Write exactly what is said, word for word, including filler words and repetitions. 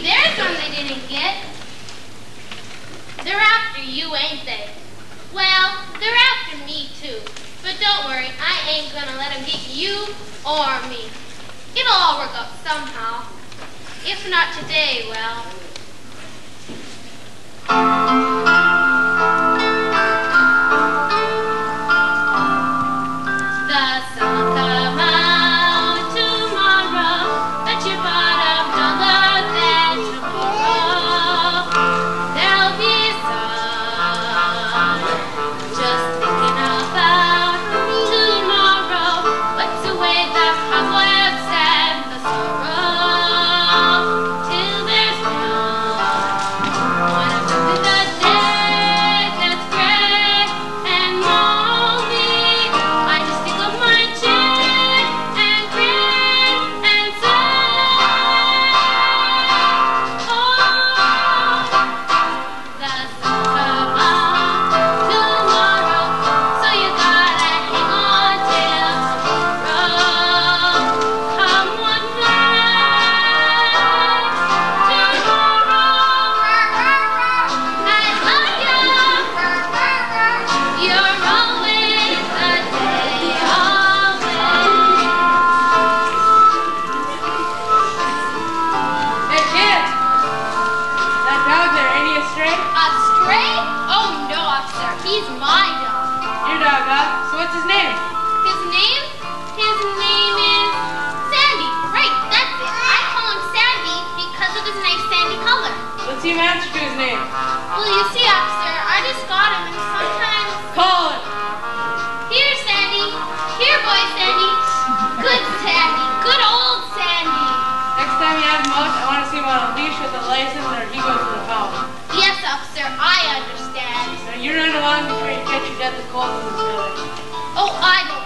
there's one they didn't get. They're after you, ain't they? Well, they're after me too. But don't worry, I ain't gonna let them get you or me. It'll all work out somehow. If not today, well... The sun will come out tomorrow, bet your bottom dollar that tomorrow there'll be sun. Just thinking about tomorrow, wipes away the cobwebs and the sorrow till there's none. When I'm done with the day that's gray and lonely, I just pick up my chin and grin and say, oh, the sun will come out tomorrow, so you gotta hang on till tomorrow. Come one night, tomorrow. I love you. You're always a day away. Hey, kid! That dog there, ain't he a stray? A stray? Oh no, officer. He's my dog. Your dog, huh? So what's his name? His name? His name is Sandy. Right, that's it. I call him Sandy because of his nice sandy color. Let's see him answer to his name. Well, you see, officer, I just got him and sometimes... Call him! Here, Sandy. Here, boy, Sandy. Good Sandy. Good old Sandy. Next time you have him out, I want to see him on a leash with a license or he goes to the pound. Yes, officer, I understand. Now you run along before you catch your death of cold in this village. Oh, I don't